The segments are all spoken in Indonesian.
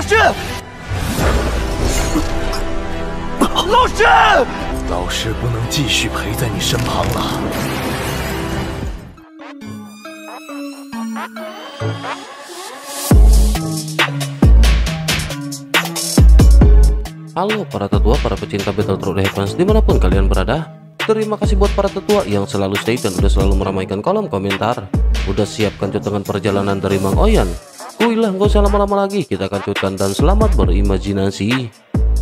老师不能继续陪在你身旁了。 Halo para tetua, para pecinta Battletoads Advance dimanapun kalian berada. Terima kasih buat para tetua yang selalu stay dan udah selalu meramaikan kolom komentar. Udah siap kancut dengan perjalanan dari Mang Oyan? Kuilah, gak usah lama-lama lagi, kita kancutkan dan selamat berimajinasi.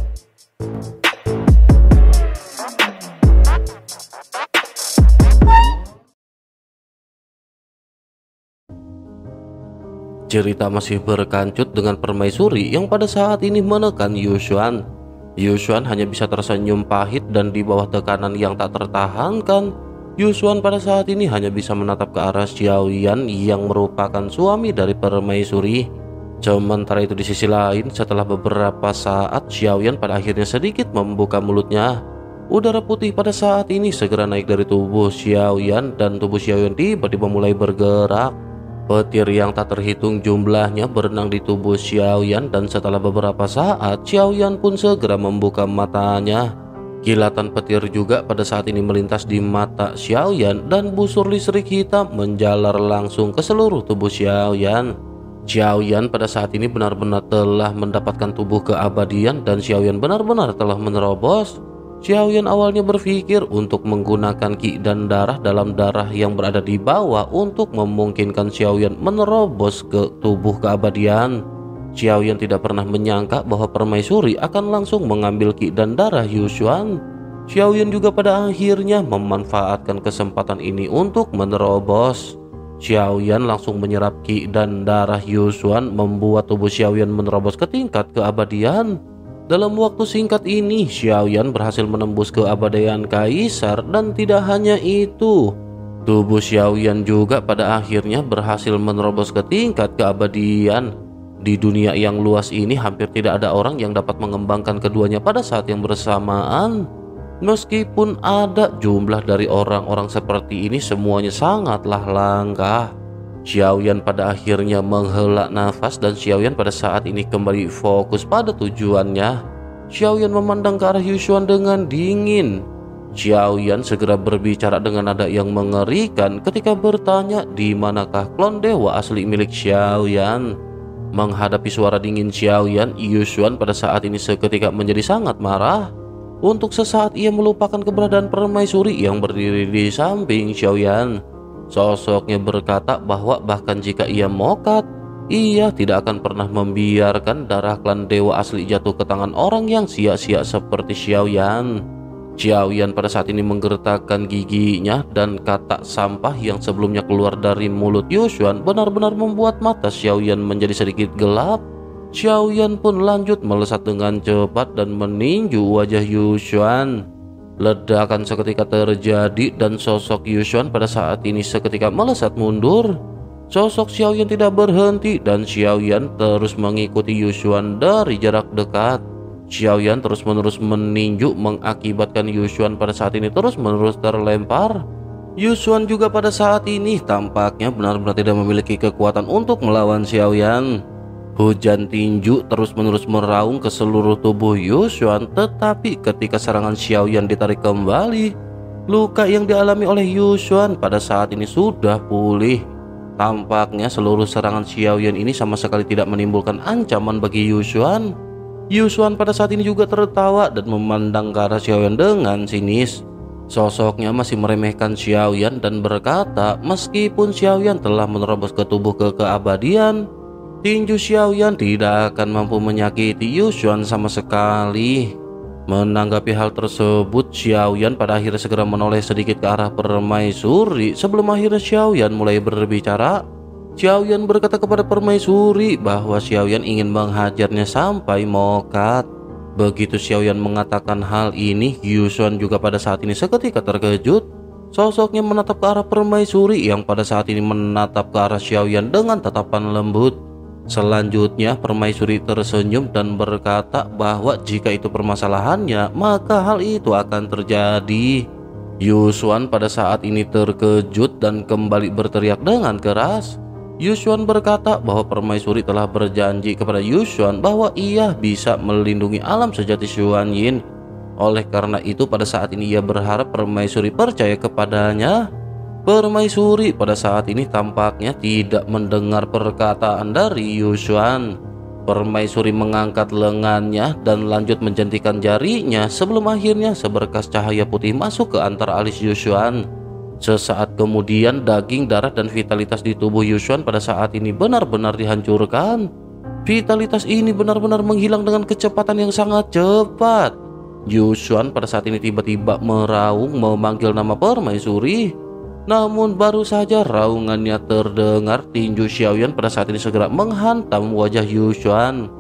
Cerita masih berkancut dengan permaisuri yang pada saat ini menekan Yuxuan. Yuxuan hanya bisa tersenyum pahit dan di bawah tekanan yang tak tertahankan, Yuxuan pada saat ini hanya bisa menatap ke arah Xiaoyan yang merupakan suami dari permaisuri. Sementara itu di sisi lain, setelah beberapa saat Xiaoyan pada akhirnya sedikit membuka mulutnya. Udara putih pada saat ini segera naik dari tubuh Xiaoyan dan tubuh Xiaoyan tiba-tiba mulai bergerak. Petir yang tak terhitung jumlahnya berenang di tubuh Xiaoyan dan setelah beberapa saat Xiaoyan pun segera membuka matanya. Kilatan petir juga pada saat ini melintas di mata Xiaoyan dan busur listrik hitam menjalar langsung ke seluruh tubuh Xiaoyan. Xiaoyan pada saat ini benar-benar telah mendapatkan tubuh keabadian dan Xiaoyan benar-benar telah menerobos. Xiaoyan awalnya berpikir untuk menggunakan ki dan darah dalam darah yang berada di bawah untuk memungkinkan Xiaoyan menerobos ke tubuh keabadian. Xiaoyan tidak pernah menyangka bahwa permaisuri akan langsung mengambil ki dan darah Yuxuan. Xiaoyan juga pada akhirnya memanfaatkan kesempatan ini untuk menerobos. Xiaoyan langsung menyerap ki dan darah Yuxuan membuat tubuh Xiaoyan menerobos ke tingkat keabadian. Dalam waktu singkat ini, Xiaoyan berhasil menembus keabadian Kaisar dan tidak hanya itu. Tubuh Xiaoyan juga pada akhirnya berhasil menerobos ke tingkat keabadian. Di dunia yang luas ini hampir tidak ada orang yang dapat mengembangkan keduanya pada saat yang bersamaan. Meskipun ada jumlah dari orang-orang seperti ini, semuanya sangatlah langka. Xiaoyan pada akhirnya menghela nafas dan Xiaoyan pada saat ini kembali fokus pada tujuannya. Xiaoyan memandang ke arah Yuxuan dengan dingin. Xiaoyan segera berbicara dengan nada yang mengerikan ketika bertanya di manakah klon dewa asli milik Xiaoyan. Menghadapi suara dingin Xiaoyan, Yuxuan pada saat ini seketika menjadi sangat marah. Untuk sesaat ia melupakan keberadaan permaisuri yang berdiri di samping Xiaoyan. Sosoknya berkata bahwa bahkan jika ia mokat, ia tidak akan pernah membiarkan darah klan dewa asli jatuh ke tangan orang yang sia-sia seperti Xiaoyan. Xiaoyan pada saat ini menggertakkan giginya dan kata sampah yang sebelumnya keluar dari mulut Yuxuan benar-benar membuat mata Xiaoyan menjadi sedikit gelap. Xiaoyan pun lanjut melesat dengan cepat dan meninju wajah Yuxuan. Ledakan seketika terjadi dan sosok Yuxuan pada saat ini seketika melesat mundur. Sosok Xiaoyan tidak berhenti dan Xiaoyan terus mengikuti Yuxuan dari jarak dekat. Xiaoyan terus-menerus meninju mengakibatkan Yuxuan pada saat ini terus-menerus terlempar. Yuxuan juga pada saat ini tampaknya benar-benar tidak memiliki kekuatan untuk melawan Xiaoyan. Hujan tinju terus-menerus meraung ke seluruh tubuh Yuxuan, tetapi ketika serangan Xiaoyan ditarik kembali, luka yang dialami oleh Yuxuan pada saat ini sudah pulih. Tampaknya seluruh serangan Xiaoyan ini sama sekali tidak menimbulkan ancaman bagi Yuxuan. Yuxuan pada saat ini juga tertawa dan memandang ke arah Xiaoyan dengan sinis. Sosoknya masih meremehkan Xiaoyan dan berkata meskipun Xiaoyan telah menerobos ke tubuh keabadian, tinju Xiaoyan tidak akan mampu menyakiti Yuxuan sama sekali. Menanggapi hal tersebut, Xiaoyan pada akhirnya segera menoleh sedikit ke arah permaisuri sebelum akhirnya Xiaoyan mulai berbicara. Xiaoyan berkata kepada permaisuri bahwa Xiaoyan ingin menghajarnya sampai mokat. Begitu Xiaoyan mengatakan hal ini, Yuxuan juga pada saat ini seketika terkejut. Sosoknya menatap ke arah permaisuri yang pada saat ini menatap ke arah Xiaoyan dengan tatapan lembut. Selanjutnya permaisuri tersenyum dan berkata bahwa jika itu permasalahannya maka hal itu akan terjadi. Yuxuan pada saat ini terkejut dan kembali berteriak dengan keras. Yushuan berkata bahwa permaisuri telah berjanji kepada Yushuan bahwa ia bisa melindungi alam sejati Xuanyin. Oleh karena itu pada saat ini ia berharap permaisuri percaya kepadanya. Permaisuri pada saat ini tampaknya tidak mendengar perkataan dari Yushuan. Permaisuri mengangkat lengannya dan lanjut menjentikan jarinya sebelum akhirnya seberkas cahaya putih masuk ke antara alis Yushuan. Sesaat kemudian daging, darah, dan vitalitas di tubuh Yushuan pada saat ini benar-benar dihancurkan. Vitalitas ini benar-benar menghilang dengan kecepatan yang sangat cepat. Yushuan pada saat ini tiba-tiba meraung memanggil nama permaisuri. Namun baru saja raungannya terdengar, tinju Xiaoyan pada saat ini segera menghantam wajah Yushuan.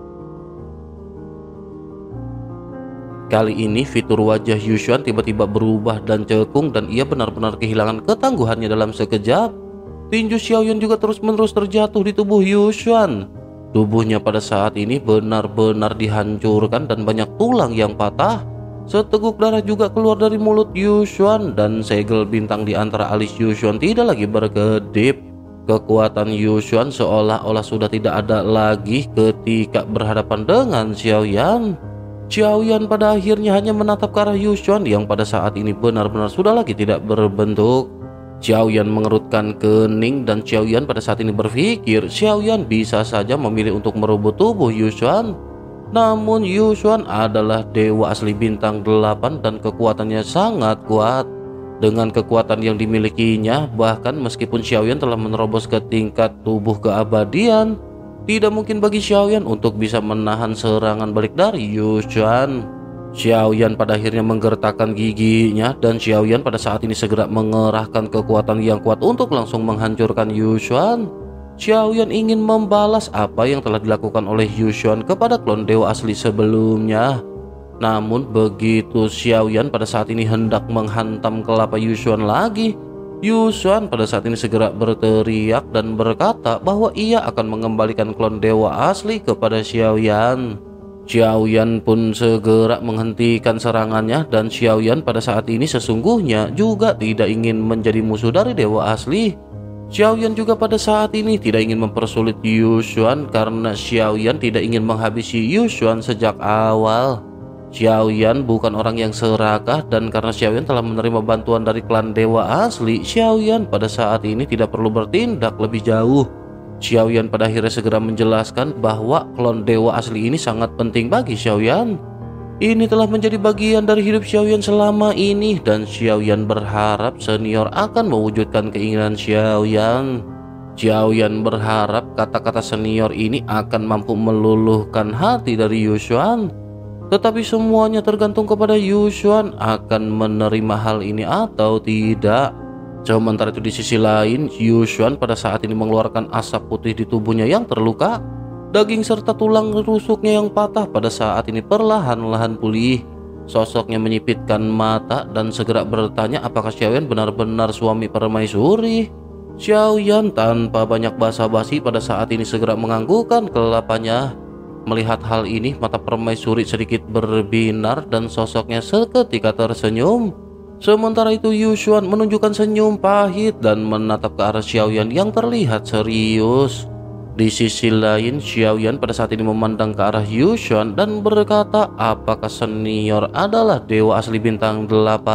Kali ini fitur wajah Yushuan tiba-tiba berubah dan cekung dan ia benar-benar kehilangan ketangguhannya dalam sekejap. Tinju Xiaoyan juga terus-menerus terjatuh di tubuh Yushuan. Tubuhnya pada saat ini benar-benar dihancurkan dan banyak tulang yang patah. Seteguk darah juga keluar dari mulut Yushuan dan segel bintang di antara alis Yushuan tidak lagi berkedip. Kekuatan Yushuan seolah-olah sudah tidak ada lagi ketika berhadapan dengan Xiaoyan. Xiaoyan pada akhirnya hanya menatap ke arah Yushuan yang pada saat ini benar-benar sudah lagi tidak berbentuk. Xiaoyan mengerutkan kening dan Xiaoyan pada saat ini berpikir Xiaoyan bisa saja memilih untuk merebut tubuh Yushuan. Namun Yushuan adalah dewa asli bintang 8 dan kekuatannya sangat kuat. Dengan kekuatan yang dimilikinya, bahkan meskipun Xiaoyan telah menerobos ke tingkat tubuh keabadian, tidak mungkin bagi Xiaoyan untuk bisa menahan serangan balik dari Yushuan. Xiaoyan pada akhirnya menggertakkan giginya dan Xiaoyan pada saat ini segera mengerahkan kekuatan yang kuat untuk langsung menghancurkan Yushuan. Xiaoyan ingin membalas apa yang telah dilakukan oleh Yushuan kepada klon dewa asli sebelumnya. Namun begitu Xiaoyan pada saat ini hendak menghantam kelapa Yushuan lagi, Yushuan pada saat ini segera berteriak dan berkata bahwa ia akan mengembalikan klon dewa asli kepada Xiaoyan. Xiaoyan pun segera menghentikan serangannya dan Xiaoyan pada saat ini sesungguhnya juga tidak ingin menjadi musuh dari dewa asli. Xiaoyan juga pada saat ini tidak ingin mempersulit Yushuan karena Xiaoyan tidak ingin menghabisi Yushuan sejak awal. Xiaoyan bukan orang yang serakah dan karena Xiaoyan telah menerima bantuan dari klan dewa asli, Xiaoyan pada saat ini tidak perlu bertindak lebih jauh. Xiaoyan pada akhirnya segera menjelaskan bahwa klon dewa asli ini sangat penting bagi Xiaoyan. Ini telah menjadi bagian dari hidup Xiaoyan selama ini dan Xiaoyan berharap senior akan mewujudkan keinginan Xiaoyan. Xiaoyan berharap kata-kata senior ini akan mampu meluluhkan hati dari Yushuan. Tetapi semuanya tergantung kepada Yushuan akan menerima hal ini atau tidak. Sementara itu di sisi lain, Yushuan pada saat ini mengeluarkan asap putih di tubuhnya yang terluka. Daging serta tulang rusuknya yang patah pada saat ini perlahan-lahan pulih. Sosoknya menyipitkan mata dan segera bertanya apakah Xiaoyan benar-benar suami permaisuri. Xiaoyan tanpa banyak basa-basi pada saat ini segera menganggukkan kelapanya. Melihat hal ini, mata permaisuri sedikit berbinar dan sosoknya seketika tersenyum. Sementara itu Yushuan menunjukkan senyum pahit dan menatap ke arah Xiaoyan yang terlihat serius. Di sisi lain, Xiaoyan pada saat ini memandang ke arah Yushuan dan berkata apakah senior adalah dewa asli bintang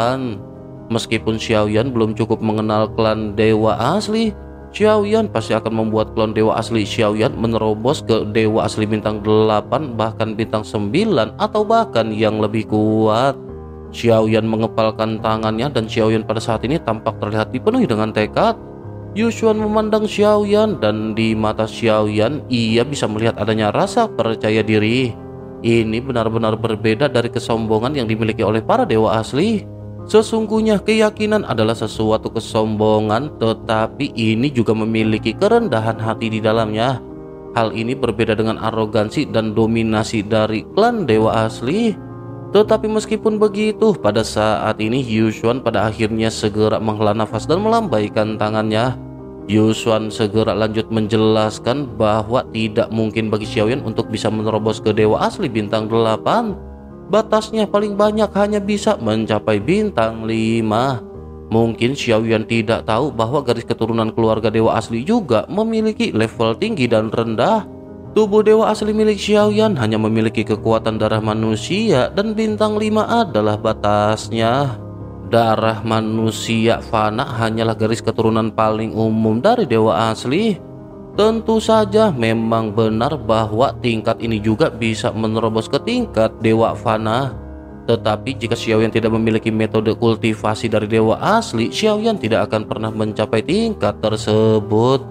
8. Meskipun Xiaoyan belum cukup mengenal klan dewa asli, Xiaoyan pasti akan membuat klon dewa asli Xiaoyan menerobos ke dewa asli bintang 8 bahkan bintang 9 atau bahkan yang lebih kuat. Xiaoyan mengepalkan tangannya dan Xiaoyan pada saat ini tampak terlihat dipenuhi dengan tekad. Yushuan memandang Xiaoyan dan di mata Xiaoyan ia bisa melihat adanya rasa percaya diri. Ini benar-benar berbeda dari kesombongan yang dimiliki oleh para dewa asli. Sesungguhnya keyakinan adalah sesuatu kesombongan, tetapi ini juga memiliki kerendahan hati di dalamnya. Hal ini berbeda dengan arogansi dan dominasi dari klan dewa asli. Tetapi meskipun begitu, pada saat ini Yushuan pada akhirnya segera menghela nafas dan melambaikan tangannya. Yushuan segera lanjut menjelaskan bahwa tidak mungkin bagi Xiaoyan untuk bisa menerobos ke dewa asli bintang 8. Batasnya paling banyak hanya bisa mencapai bintang 5. Mungkin Xiaoyan tidak tahu bahwa garis keturunan keluarga dewa asli juga memiliki level tinggi dan rendah. Tubuh dewa asli milik Xiaoyan hanya memiliki kekuatan darah manusia dan bintang 5 adalah batasnya. Darah manusia fana hanyalah garis keturunan paling umum dari dewa asli. Tentu saja memang benar bahwa tingkat ini juga bisa menerobos ke tingkat dewa fana. Tetapi jika Xiaoyan tidak memiliki metode kultivasi dari dewa asli, Xiaoyan tidak akan pernah mencapai tingkat tersebut.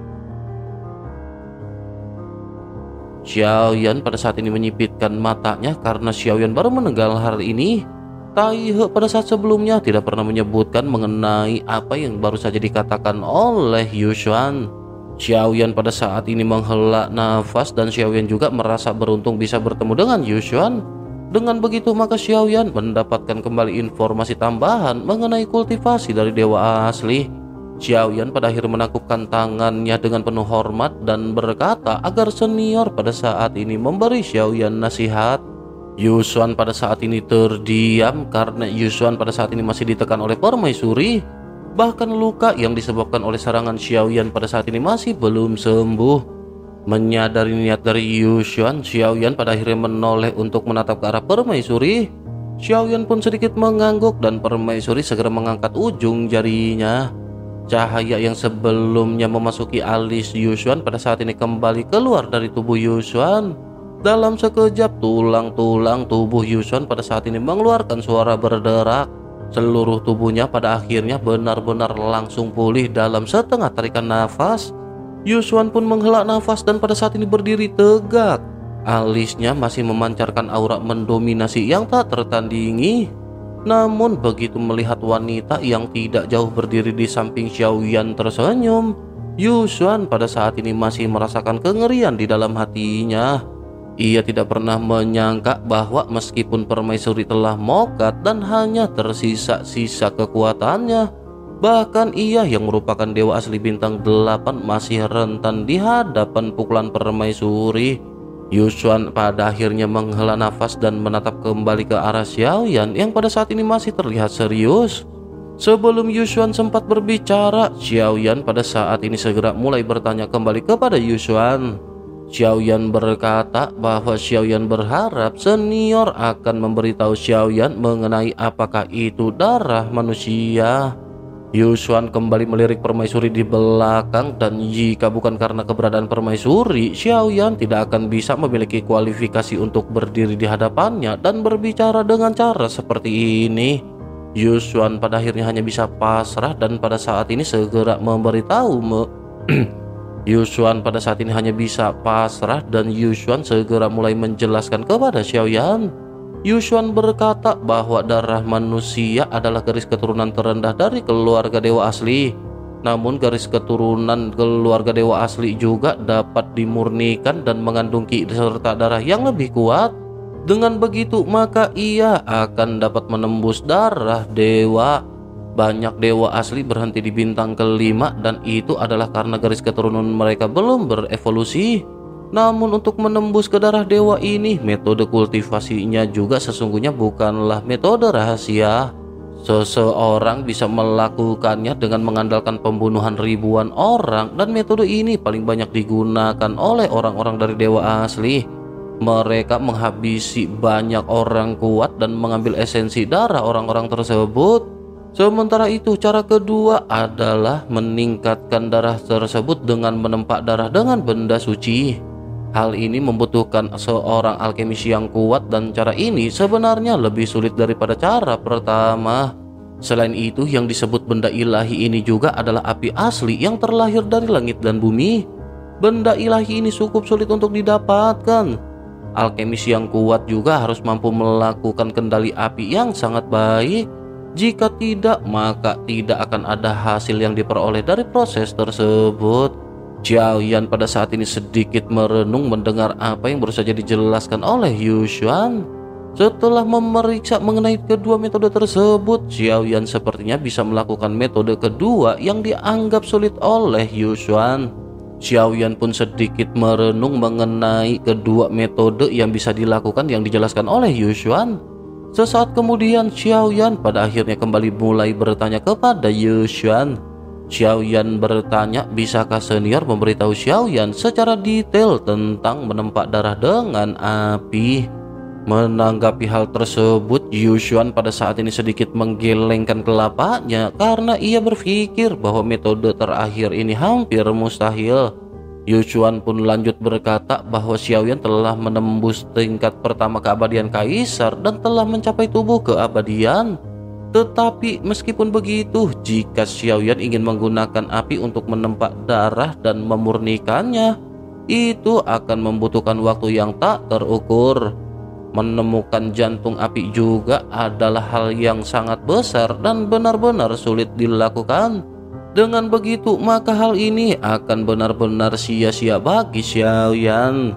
Xiaoyan pada saat ini menyipitkan matanya karena Xiaoyan baru mendengar hal ini. Tai He pada saat sebelumnya tidak pernah menyebutkan mengenai apa yang baru saja dikatakan oleh Yuxuan. Xiaoyan pada saat ini menghela nafas dan Xiaoyan juga merasa beruntung bisa bertemu dengan Yuxuan. Dengan begitu maka Xiaoyan mendapatkan kembali informasi tambahan mengenai kultivasi dari dewa asli. Xiaoyan pada akhirnya menakupkan tangannya dengan penuh hormat dan berkata agar senior pada saat ini memberi Xiaoyan nasihat. Yuxuan pada saat ini terdiam karena Yuxuan pada saat ini masih ditekan oleh permaisuri. Bahkan luka yang disebabkan oleh serangan Xiaoyan pada saat ini masih belum sembuh. Menyadari niat dari Yuxuan, Xiaoyan pada akhirnya menoleh untuk menatap ke arah permaisuri. Xiaoyan pun sedikit mengangguk dan permaisuri segera mengangkat ujung jarinya. Cahaya yang sebelumnya memasuki alis Yuxuan pada saat ini kembali keluar dari tubuh Yuxuan. Dalam sekejap tulang-tulang tubuh Yuxuan pada saat ini mengeluarkan suara berderak. Seluruh tubuhnya pada akhirnya benar-benar langsung pulih dalam setengah tarikan nafas. Yuxuan pun menghela nafas dan pada saat ini berdiri tegak. Alisnya masih memancarkan aura mendominasi yang tak tertandingi. Namun begitu melihat wanita yang tidak jauh berdiri di samping Xiaoyan tersenyum, Yuxuan pada saat ini masih merasakan kengerian di dalam hatinya. Ia tidak pernah menyangka bahwa meskipun permaisuri telah mokat dan hanya tersisa-sisa kekuatannya, bahkan ia yang merupakan dewa asli bintang 8 masih rentan di hadapan pukulan permaisuri. Yuxuan pada akhirnya menghela nafas dan menatap kembali ke arah Xiaoyan yang pada saat ini masih terlihat serius. Sebelum Yuxuan sempat berbicara, Xiaoyan pada saat ini segera mulai bertanya kembali kepada Yuxuan. Xiaoyan berkata bahwa Xiaoyan berharap senior akan memberitahu Xiaoyan mengenai apakah itu darah manusia. Yuxuan kembali melirik permaisuri di belakang dan jika bukan karena keberadaan permaisuri, Xiaoyan tidak akan bisa memiliki kualifikasi untuk berdiri di hadapannya dan berbicara dengan cara seperti ini. Yuxuan pada akhirnya hanya bisa pasrah dan pada saat ini segera memberitahu Yuxuan pada saat ini hanya bisa pasrah dan Yuxuan segera mulai menjelaskan kepada Xiaoyan. Yuxuan berkata bahwa darah manusia adalah garis keturunan terendah dari keluarga dewa asli. Namun garis keturunan keluarga dewa asli juga dapat dimurnikan dan mengandung ki serta darah yang lebih kuat. Dengan begitu maka ia akan dapat menembus darah dewa. Banyak dewa asli berhenti di bintang kelima dan itu adalah karena garis keturunan mereka belum berevolusi. Namun untuk menembus ke darah dewa ini, metode kultivasinya juga sesungguhnya bukanlah metode rahasia. Seseorang bisa melakukannya dengan mengandalkan pembunuhan ribuan orang dan metode ini paling banyak digunakan oleh orang-orang dari dewa asli. Mereka menghabisi banyak orang kuat dan mengambil esensi darah orang-orang tersebut. Sementara itu cara kedua adalah meningkatkan darah tersebut dengan menempa darah dengan benda suci. Hal ini membutuhkan seorang alkemis yang kuat dan cara ini sebenarnya lebih sulit daripada cara pertama. Selain itu yang disebut benda ilahi ini juga adalah api asli yang terlahir dari langit dan bumi. Benda ilahi ini cukup sulit untuk didapatkan. Alkemis yang kuat juga harus mampu melakukan kendali api yang sangat baik. Jika tidak, maka tidak akan ada hasil yang diperoleh dari proses tersebut. Xiaoyan pada saat ini sedikit merenung mendengar apa yang baru saja dijelaskan oleh Yuxuan. Setelah memeriksa mengenai kedua metode tersebut, Xiaoyan sepertinya bisa melakukan metode kedua yang dianggap sulit oleh Yuxuan. Xiaoyan pun sedikit merenung mengenai kedua metode yang bisa dilakukan yang dijelaskan oleh Yuxuan. Sesaat kemudian Xiaoyan pada akhirnya kembali mulai bertanya kepada Yuxuan. Xiaoyan bertanya, bisakah senior memberitahu Xiaoyan secara detail tentang menempa darah dengan api? Menanggapi hal tersebut, Yuxuan pada saat ini sedikit menggelengkan kelapanya karena ia berpikir bahwa metode terakhir ini hampir mustahil. Yuxuan pun lanjut berkata bahwa Xiaoyan telah menembus tingkat pertama keabadian kaisar dan telah mencapai tubuh keabadian. Tetapi meskipun begitu, jika Xiaoyan ingin menggunakan api untuk menempa darah dan memurnikannya, itu akan membutuhkan waktu yang tak terukur. Menemukan jantung api juga adalah hal yang sangat besar dan benar-benar sulit dilakukan. Dengan begitu, maka hal ini akan benar-benar sia-sia bagi Xiaoyan.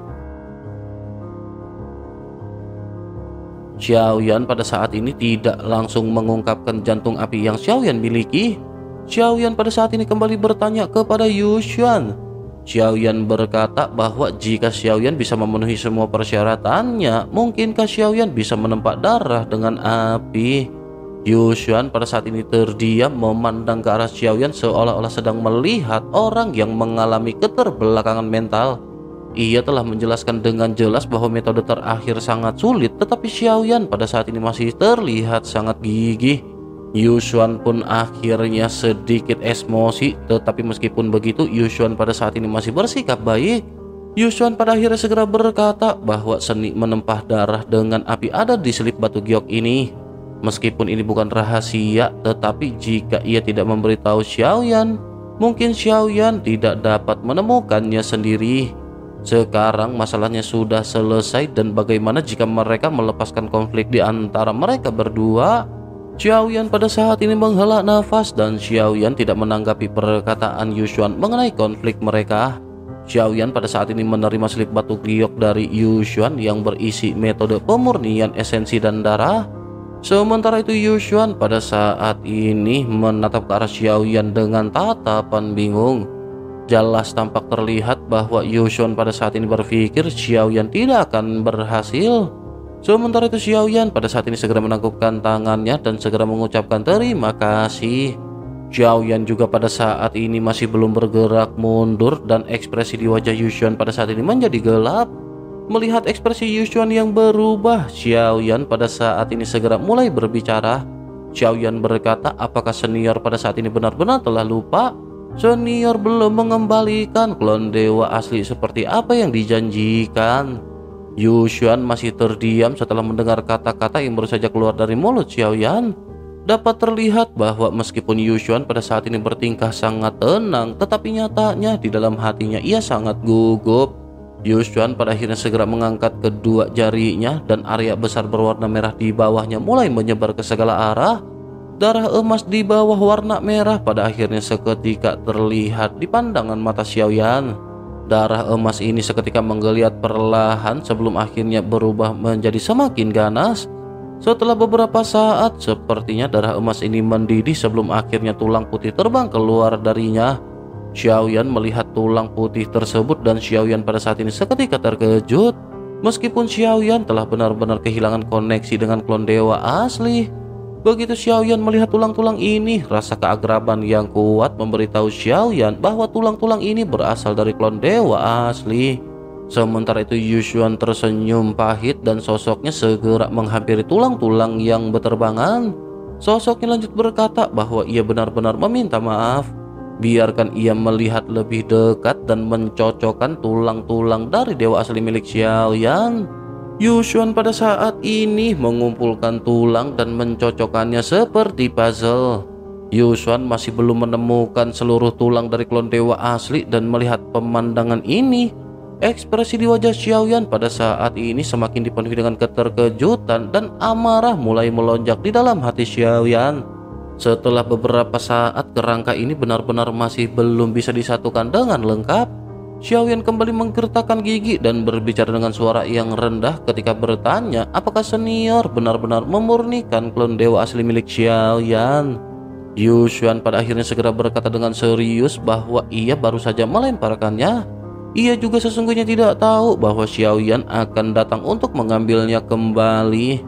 Xiaoyan pada saat ini tidak langsung mengungkapkan jantung api yang Xiaoyan miliki. Xiaoyan pada saat ini kembali bertanya kepada Yuxuan. Xiaoyan berkata bahwa jika Xiaoyan bisa memenuhi semua persyaratannya, mungkinkah Xiaoyan bisa menempa darah dengan api? Yuxuan pada saat ini terdiam memandang ke arah Xiaoyan seolah-olah sedang melihat orang yang mengalami keterbelakangan mental. Ia telah menjelaskan dengan jelas bahwa metode terakhir sangat sulit, tetapi Xiaoyan pada saat ini masih terlihat sangat gigih. Yuxuan pun akhirnya sedikit emosi, tetapi meskipun begitu Yuxuan pada saat ini masih bersikap baik. Yuxuan pada akhirnya segera berkata bahwa seni menempah darah dengan api ada di selip batu giok ini. Meskipun ini bukan rahasia, tetapi jika ia tidak memberitahu Xiaoyan, mungkin Xiaoyan tidak dapat menemukannya sendiri. Sekarang masalahnya sudah selesai, dan bagaimana jika mereka melepaskan konflik di antara mereka berdua? Xiaoyan pada saat ini menghela nafas dan Xiaoyan tidak menanggapi perkataan Yuxuan mengenai konflik mereka. Xiaoyan pada saat ini menerima selip batu giok dari Yuxuan yang berisi metode pemurnian esensi dan darah. Sementara itu Yuxuan pada saat ini menatap ke arah Xiaoyan dengan tatapan bingung. Jelas tampak terlihat bahwa Yuxuan pada saat ini berpikir Xiaoyan tidak akan berhasil. Sementara itu Xiaoyan pada saat ini segera menangkupkan tangannya dan segera mengucapkan terima kasih. Xiaoyan juga pada saat ini masih belum bergerak mundur dan ekspresi di wajah Yuxuan pada saat ini menjadi gelap. Melihat ekspresi Yuxuan yang berubah, Xiaoyan pada saat ini segera mulai berbicara. Xiaoyan berkata, apakah senior pada saat ini benar-benar telah lupa? Senior belum mengembalikan klon dewa asli seperti apa yang dijanjikan. Yuxuan masih terdiam setelah mendengar kata-kata yang baru saja keluar dari mulut Xiaoyan. Dapat terlihat bahwa meskipun Yuxuan pada saat ini bertingkah sangat tenang, tetapi nyatanya di dalam hatinya ia sangat gugup. Yuxuan pada akhirnya segera mengangkat kedua jarinya dan area besar berwarna merah di bawahnya mulai menyebar ke segala arah. Darah emas di bawah warna merah pada akhirnya seketika terlihat di pandangan mata Xiaoyan. Darah emas ini seketika menggeliat perlahan sebelum akhirnya berubah menjadi semakin ganas. Setelah beberapa saat, sepertinya darah emas ini mendidih sebelum akhirnya tulang putih terbang keluar darinya. Xiaoyan melihat tulang putih tersebut dan Xiaoyan pada saat ini seketika terkejut. Meskipun Xiaoyan telah benar-benar kehilangan koneksi dengan klon dewa asli, begitu Xiaoyan melihat tulang-tulang ini, rasa keagraban yang kuat memberitahu Xiaoyan bahwa tulang-tulang ini berasal dari klon dewa asli. Sementara itu Yuxuan tersenyum pahit dan sosoknya segera menghampiri tulang-tulang yang berterbangan. Sosoknya lanjut berkata bahwa ia benar-benar meminta maaf. Biarkan ia melihat lebih dekat dan mencocokkan tulang-tulang dari dewa asli milik Xiaoyan. Yuxuan pada saat ini mengumpulkan tulang dan mencocokkannya seperti puzzle. Yuxuan masih belum menemukan seluruh tulang dari klon dewa asli dan melihat pemandangan ini, ekspresi di wajah Xiaoyan pada saat ini semakin dipenuhi dengan keterkejutan dan amarah mulai melonjak di dalam hati Xiaoyan. Setelah beberapa saat, kerangka ini benar-benar masih belum bisa disatukan dengan lengkap. Xiaoyan kembali menggertakkan gigi dan berbicara dengan suara yang rendah ketika bertanya apakah senior benar-benar memurnikan klon dewa asli milik Xiaoyan. Yuxuan pada akhirnya segera berkata dengan serius bahwa ia baru saja melemparkannya. Ia juga sesungguhnya tidak tahu bahwa Xiaoyan akan datang untuk mengambilnya kembali.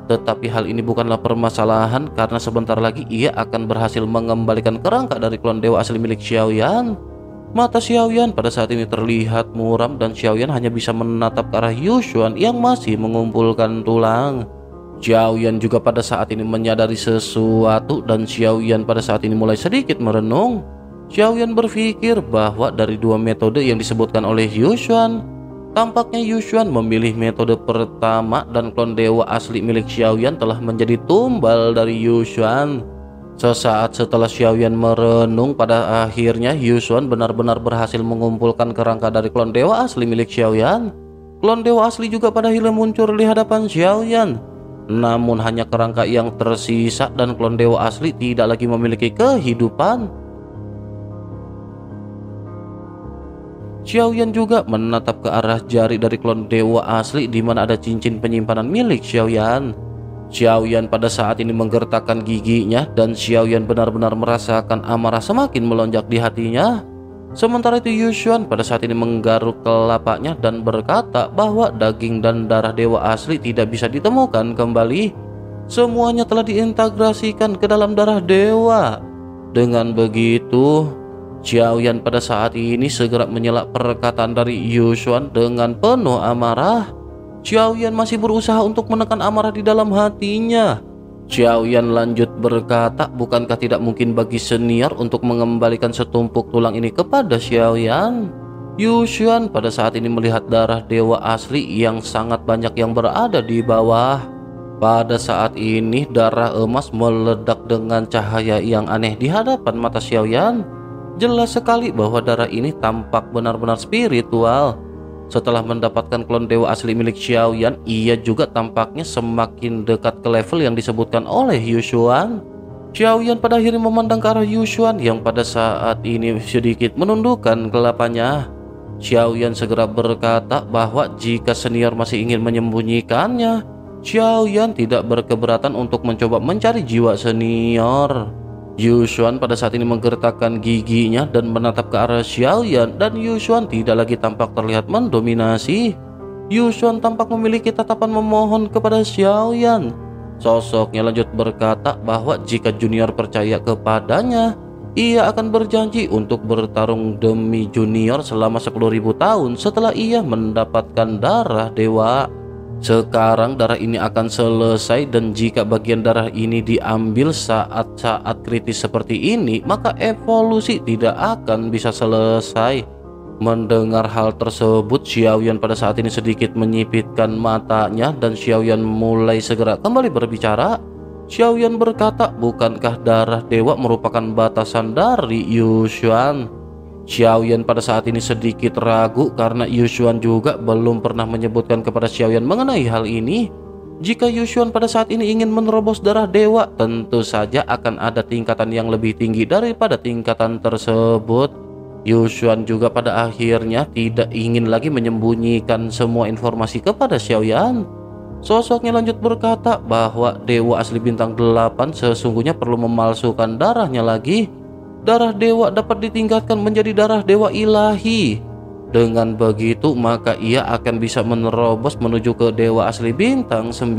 Tetapi hal ini bukanlah permasalahan karena sebentar lagi ia akan berhasil mengembalikan kerangka dari klon dewa asli milik Xiaoyan. Mata Xiaoyan pada saat ini terlihat muram dan Xiaoyan hanya bisa menatap ke arah Yuxuan yang masih mengumpulkan tulang. Xiaoyan juga pada saat ini menyadari sesuatu dan Xiaoyan pada saat ini mulai sedikit merenung. Xiaoyan berpikir bahwa dari dua metode yang disebutkan oleh Yuxuan, tampaknya Yuxuan memilih metode pertama dan klon dewa asli milik Xiaoyan telah menjadi tumbal dari Yuxuan. Sesaat setelah Xiaoyan merenung, pada akhirnya Yuxuan benar-benar berhasil mengumpulkan kerangka dari klon dewa asli milik Xiaoyan. Klon dewa asli juga pada akhirnya muncul di hadapan Xiaoyan. Namun hanya kerangka yang tersisa dan klon dewa asli tidak lagi memiliki kehidupan. Xiaoyan juga menatap ke arah jari dari klon dewa asli di mana ada cincin penyimpanan milik Xiaoyan. Xiaoyan pada saat ini menggertakkan giginya dan Xiaoyan benar-benar merasakan amarah semakin melonjak di hatinya. Sementara itu Yuxuan pada saat ini menggaruk kelapanya dan berkata bahwa daging dan darah dewa asli tidak bisa ditemukan kembali. Semuanya telah diintegrasikan ke dalam darah dewa. Dengan begitu, Xiaoyan pada saat ini segera menyela perkataan dari Yuxuan dengan penuh amarah. Xiaoyan masih berusaha untuk menekan amarah di dalam hatinya. Xiaoyan lanjut berkata, bukankah tidak mungkin bagi senior untuk mengembalikan setumpuk tulang ini kepada Xiaoyan? Yuxuan pada saat ini melihat darah dewa asli yang sangat banyak yang berada di bawah. Pada saat ini darah emas meledak dengan cahaya yang aneh di hadapan mata Xiaoyan. Jelas sekali bahwa darah ini tampak benar-benar spiritual. Setelah mendapatkan klon dewa asli milik Xiaoyan, ia juga tampaknya semakin dekat ke level yang disebutkan oleh Yuxuan. Xiaoyan pada akhirnya memandang ke arah Yuxuan yang pada saat ini sedikit menundukkan kelapanya. Xiaoyan segera berkata bahwa jika senior masih ingin menyembunyikannya, Xiaoyan tidak berkeberatan untuk mencoba mencari jiwa senior. Yuxuan pada saat ini menggertakkan giginya dan menatap ke arah Xiaoyan dan Yuxuan tidak lagi tampak terlihat mendominasi. Yuxuan tampak memiliki tatapan memohon kepada Xiaoyan. Sosoknya lanjut berkata bahwa jika junior percaya kepadanya, ia akan berjanji untuk bertarung demi junior selama 10.000 tahun setelah ia mendapatkan darah dewa. Sekarang darah ini akan selesai dan jika bagian darah ini diambil saat-saat kritis seperti ini, maka evolusi tidak akan bisa selesai. Mendengar hal tersebut, Xiaoyan pada saat ini sedikit menyipitkan matanya dan Xiaoyan mulai segera kembali berbicara. Xiaoyan berkata, bukankah darah dewa merupakan batasan dari Yuxuan? Xiaoyan pada saat ini sedikit ragu karena Yuxuan juga belum pernah menyebutkan kepada Xiaoyan mengenai hal ini. Jika Yuxuan pada saat ini ingin menerobos darah dewa, tentu saja akan ada tingkatan yang lebih tinggi daripada tingkatan tersebut. Yuxuan juga pada akhirnya tidak ingin lagi menyembunyikan semua informasi kepada Xiaoyan. Sosoknya lanjut berkata bahwa dewa asli bintang 8 sesungguhnya perlu memalsukan darahnya lagi. Darah dewa dapat ditingkatkan menjadi darah dewa ilahi. Dengan begitu maka ia akan bisa menerobos menuju ke dewa asli bintang 9.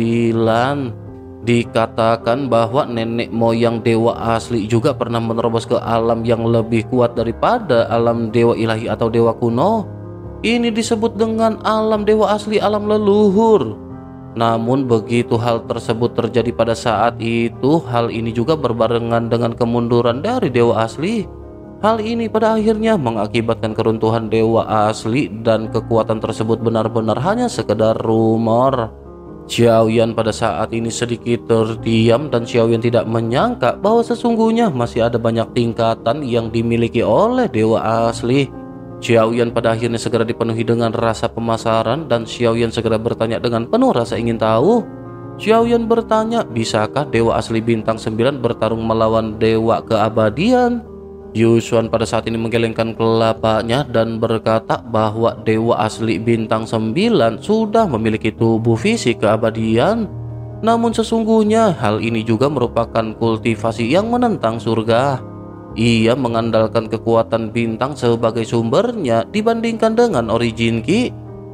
Dikatakan bahwa nenek moyang dewa asli juga pernah menerobos ke alam yang lebih kuat daripada alam dewa ilahi atau dewa kuno. Ini disebut dengan alam dewa asli, alam leluhur. Namun begitu hal tersebut terjadi pada saat itu, hal ini juga berbarengan dengan kemunduran dari dewa asli. Hal ini pada akhirnya mengakibatkan keruntuhan dewa asli dan kekuatan tersebut benar-benar hanya sekedar rumor. Xiaoyan pada saat ini sedikit terdiam dan Xiaoyan tidak menyangka bahwa sesungguhnya masih ada banyak tingkatan yang dimiliki oleh dewa asli. Xiaoyan pada akhirnya segera dipenuhi dengan rasa pemasaran dan Xiaoyan segera bertanya dengan penuh rasa ingin tahu. Xiaoyan bertanya, bisakah dewa asli bintang 9 bertarung melawan dewa keabadian? Yuxuan pada saat ini menggelengkan kelapanya dan berkata bahwa dewa asli bintang 9 sudah memiliki tubuh fisik keabadian. Namun sesungguhnya hal ini juga merupakan kultivasi yang menentang surga. Ia mengandalkan kekuatan bintang sebagai sumbernya dibandingkan dengan origin Ki.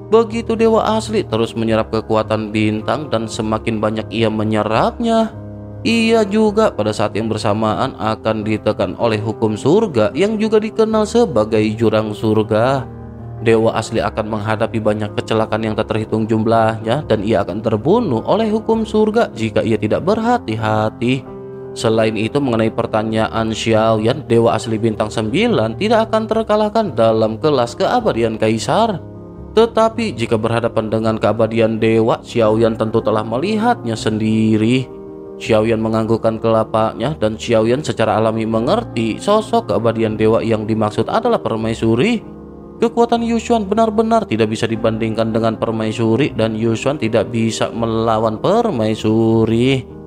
Begitu dewa asli terus menyerap kekuatan bintang dan semakin banyak ia menyerapnya, ia juga pada saat yang bersamaan akan ditekan oleh hukum surga yang juga dikenal sebagai jurang surga. Dewa asli akan menghadapi banyak kecelakaan yang tak terhitung jumlahnya dan ia akan terbunuh oleh hukum surga jika ia tidak berhati-hati. Selain itu, mengenai pertanyaan Xiaoyan, dewa asli bintang 9 tidak akan terkalahkan dalam kelas keabadian kaisar. Tetapi jika berhadapan dengan keabadian dewa, Xiaoyan tentu telah melihatnya sendiri. Xiaoyan menganggukkan kelapanya dan Xiaoyan secara alami mengerti sosok keabadian dewa yang dimaksud adalah permaisuri. Kekuatan Yuxuan benar-benar tidak bisa dibandingkan dengan permaisuri dan Yuxuan tidak bisa melawan permaisuri.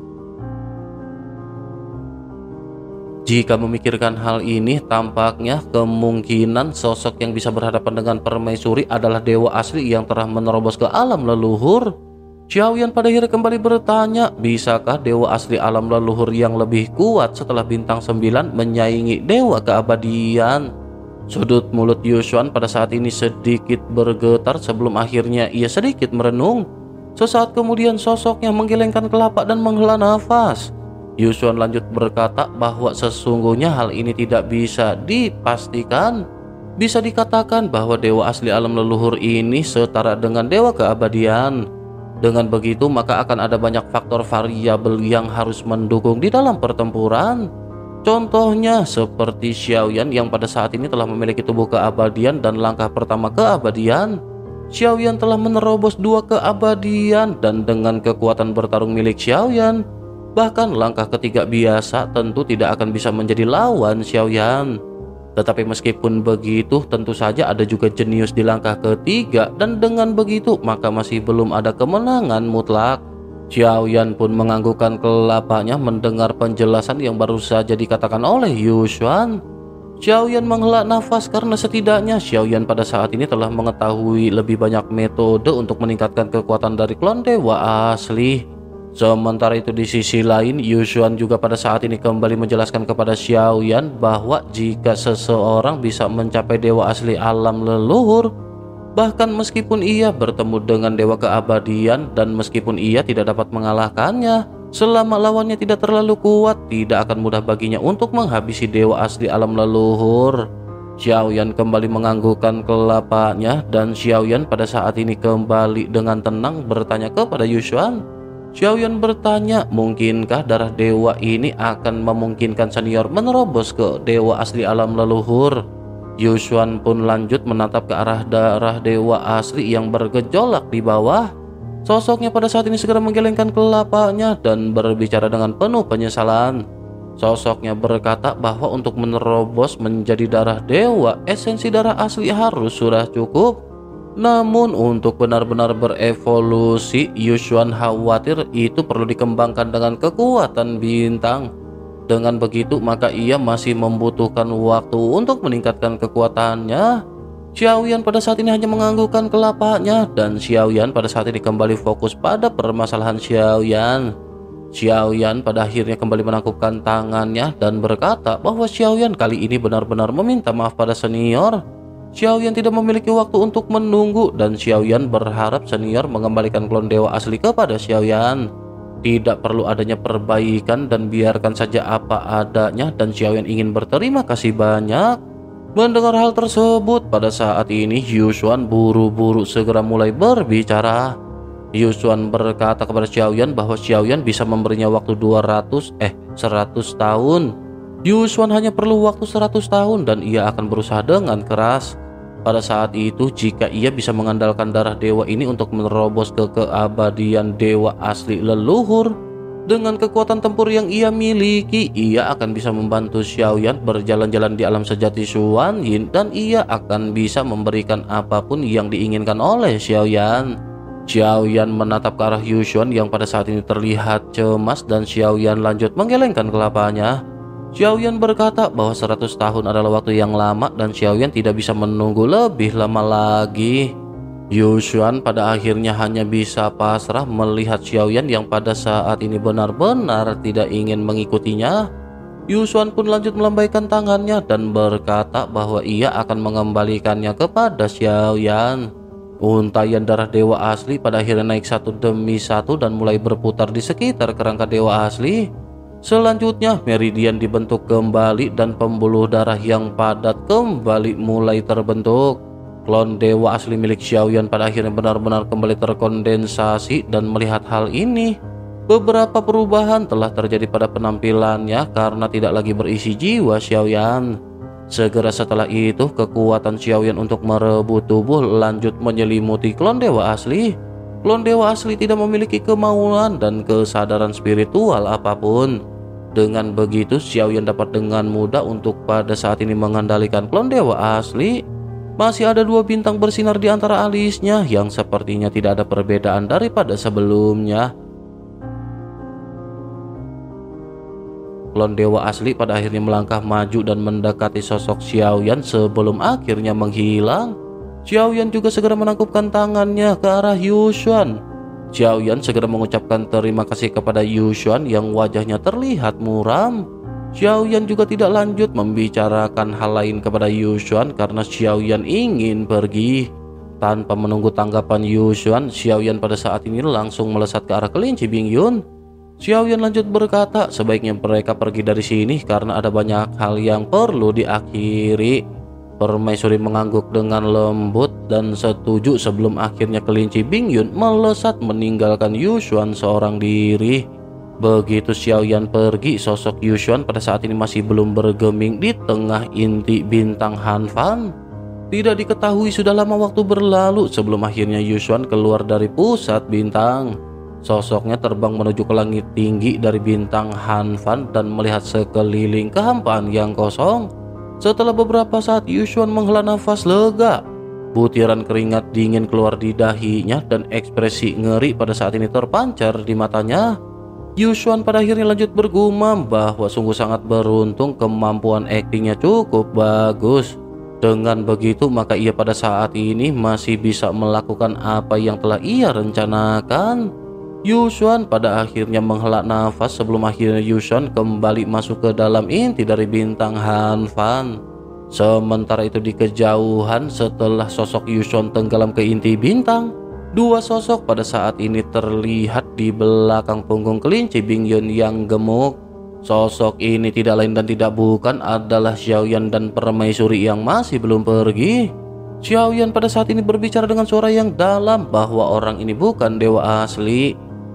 Jika memikirkan hal ini, tampaknya kemungkinan sosok yang bisa berhadapan dengan permaisuri adalah dewa asli yang telah menerobos ke alam leluhur. Xiaoyan pada akhirnya kembali bertanya, bisakah dewa asli alam leluhur yang lebih kuat setelah bintang 9 menyaingi dewa keabadian? Sudut mulut Yuxuan pada saat ini sedikit bergetar sebelum akhirnya ia sedikit merenung. Sesaat kemudian sosoknya menggelengkan telapak dan menghela nafas. Yuxuan lanjut berkata bahwa sesungguhnya hal ini tidak bisa dipastikan. Bisa dikatakan bahwa dewa asli alam leluhur ini setara dengan dewa keabadian. Dengan begitu maka akan ada banyak faktor variabel yang harus mendukung di dalam pertempuran. Contohnya seperti Xiaoyan yang pada saat ini telah memiliki tubuh keabadian dan langkah pertama keabadian. Xiaoyan telah menerobos 2 keabadian dan dengan kekuatan bertarung milik Xiaoyan, bahkan langkah ketiga biasa tentu tidak akan bisa menjadi lawan Xiaoyan. Tetapi meskipun begitu, tentu saja ada juga jenius di langkah ketiga dan dengan begitu maka masih belum ada kemenangan mutlak. Xiaoyan pun menganggukkan kelapanya mendengar penjelasan yang baru saja dikatakan oleh Yuxuan. Xiaoyan menghela nafas karena setidaknya Xiaoyan pada saat ini telah mengetahui lebih banyak metode untuk meningkatkan kekuatan dari klon dewa asli. Sementara itu di sisi lain, Yuxuan juga pada saat ini kembali menjelaskan kepada Xiaoyan bahwa jika seseorang bisa mencapai dewa asli alam leluhur, bahkan meskipun ia bertemu dengan dewa keabadian dan meskipun ia tidak dapat mengalahkannya, selama lawannya tidak terlalu kuat, tidak akan mudah baginya untuk menghabisi dewa asli alam leluhur. Xiaoyan kembali menganggukkan kelapanya dan Xiaoyan pada saat ini kembali dengan tenang bertanya kepada Yuxuan. Xiaoyan bertanya, mungkinkah darah dewa ini akan memungkinkan senior menerobos ke dewa asli alam leluhur? Yuxuan pun lanjut menatap ke arah darah dewa asli yang bergejolak di bawah. Sosoknya pada saat ini segera menggelengkan kelapanya dan berbicara dengan penuh penyesalan. Sosoknya berkata bahwa untuk menerobos menjadi darah dewa, esensi darah asli harus sudah cukup. Namun untuk benar-benar berevolusi, Yuxuan khawatir itu perlu dikembangkan dengan kekuatan bintang. Dengan begitu maka ia masih membutuhkan waktu untuk meningkatkan kekuatannya. Xiaoyan pada saat ini hanya menganggukkan kelapanya dan Xiaoyan pada saat ini kembali fokus pada permasalahan Xiaoyan. Xiaoyan pada akhirnya kembali menangkupkan tangannya dan berkata bahwa Xiaoyan kali ini benar-benar meminta maaf pada senior. Xiaoyan tidak memiliki waktu untuk menunggu dan Xiaoyan berharap senior mengembalikan klon dewa asli kepada Xiaoyan. Tidak perlu adanya perbaikan dan biarkan saja apa adanya dan Xiaoyan ingin berterima kasih banyak. Mendengar hal tersebut pada saat ini Yuxuan buru-buru segera mulai berbicara. Yuxuan berkata kepada Xiaoyan bahwa Xiaoyan bisa memberinya waktu 100 tahun. Yuxuan hanya perlu waktu 100 tahun dan ia akan berusaha dengan keras. Pada saat itu jika ia bisa mengandalkan darah dewa ini untuk menerobos ke keabadian dewa asli leluhur, dengan kekuatan tempur yang ia miliki, ia akan bisa membantu Xiaoyan berjalan-jalan di alam sejati Xuan Yin dan ia akan bisa memberikan apapun yang diinginkan oleh Xiaoyan. Xiaoyan menatap ke arah Yuxuan yang pada saat ini terlihat cemas dan Xiaoyan lanjut menggelengkan kelapanya. Xiaoyan berkata bahwa 100 tahun adalah waktu yang lama dan Xiaoyan tidak bisa menunggu lebih lama lagi. Yuxuan pada akhirnya hanya bisa pasrah melihat Xiaoyan yang pada saat ini benar-benar tidak ingin mengikutinya. Yuxuan pun lanjut melambaikan tangannya dan berkata bahwa ia akan mengembalikannya kepada Xiaoyan. Untayan darah dewa asli pada akhirnya naik satu demi satu dan mulai berputar di sekitar kerangka dewa asli. Selanjutnya meridian dibentuk kembali dan pembuluh darah yang padat kembali mulai terbentuk. Klon dewa asli milik Xiaoyan pada akhirnya benar-benar kembali terkondensasi, dan melihat hal ini, beberapa perubahan telah terjadi pada penampilannya karena tidak lagi berisi jiwa Xiaoyan. Segera setelah itu, kekuatan Xiaoyan untuk merebut tubuh lanjut menyelimuti klon dewa asli. Klon dewa asli tidak memiliki kemauan dan kesadaran spiritual apapun. Dengan begitu, Xiaoyan dapat dengan mudah untuk pada saat ini mengendalikan klon dewa asli. Masih ada 2 bintang bersinar di antara alisnya yang sepertinya tidak ada perbedaan daripada sebelumnya. Klon dewa asli pada akhirnya melangkah maju dan mendekati sosok Xiaoyan sebelum akhirnya menghilang. Xiaoyan juga segera menangkupkan tangannya ke arah Yusuan. Xiaoyan segera mengucapkan terima kasih kepada Yusuan yang wajahnya terlihat muram. Xiaoyan juga tidak lanjut membicarakan hal lain kepada Yusuan karena Xiaoyan ingin pergi. Tanpa menunggu tanggapan Yusuan, Xiaoyan pada saat ini langsung melesat ke arah kelinci Bingyun. Xiaoyan lanjut berkata, sebaiknya mereka pergi dari sini karena ada banyak hal yang perlu diakhiri. Permaisuri mengangguk dengan lembut dan setuju sebelum akhirnya kelinci Bingyun melesat meninggalkan Yusuan seorang diri. Begitu Xiaoyan pergi, sosok Yusuan pada saat ini masih belum bergeming di tengah inti bintang Hanfan. Tidak diketahui sudah lama waktu berlalu sebelum akhirnya Yusuan keluar dari pusat bintang. Sosoknya terbang menuju ke langit tinggi dari bintang Hanfan dan melihat sekeliling kehampaan yang kosong. Setelah beberapa saat, Yusuan menghela nafas lega. Butiran keringat dingin keluar di dahinya dan ekspresi ngeri pada saat ini terpancar di matanya. Yusuan pada akhirnya lanjut bergumam bahwa sungguh sangat beruntung kemampuan aktingnya cukup bagus. Dengan begitu, maka ia pada saat ini masih bisa melakukan apa yang telah ia rencanakan. Yusuan pada akhirnya menghela nafas sebelum akhirnya Yusuan kembali masuk ke dalam inti dari bintang Hanfan. Sementara itu di kejauhan, setelah sosok Yusuan tenggelam ke inti bintang, 2 sosok pada saat ini terlihat di belakang punggung kelinci Bingyun yang gemuk. Sosok ini tidak lain dan tidak bukan adalah Xiaoyan dan permaisuri yang masih belum pergi. Xiaoyan pada saat ini berbicara dengan suara yang dalam bahwa orang ini bukan dewa asli.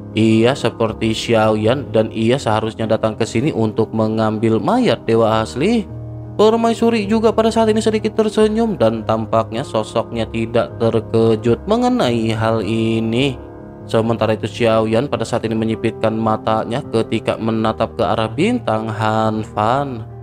Ia seperti Xiaoyan dan ia seharusnya datang ke sini untuk mengambil mayat dewa asli. Permaisuri juga pada saat ini sedikit tersenyum dan tampaknya sosoknya tidak terkejut mengenai hal ini. Sementara itu Xiaoyan pada saat ini menyipitkan matanya ketika menatap ke arah bintang Hanfan.